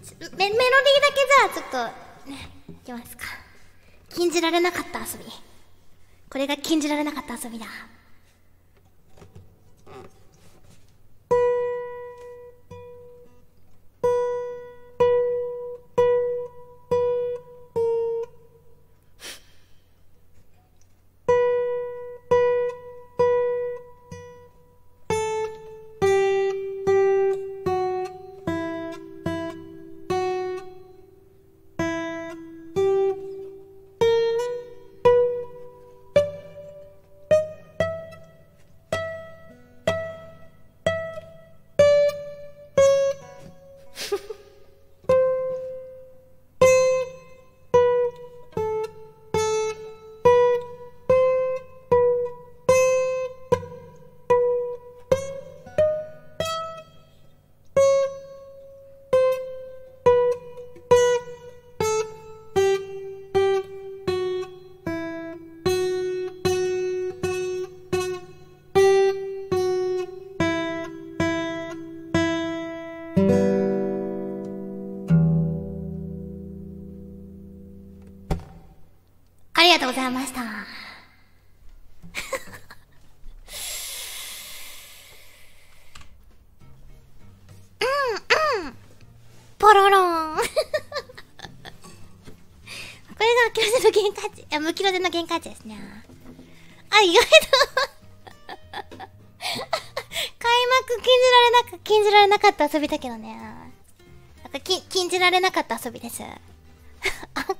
メロディーだけじゃあちょっと、ね、いきますか。禁じられなかった遊び。これが禁じられなかった遊びだ。ありがとうございました。ポロロンこれがムキロゼの限界値。いや、ムキロゼの限界値ですね。あ、意外と開幕禁じられなかった遊びだけどね。なんか禁じられなかった遊びです。赤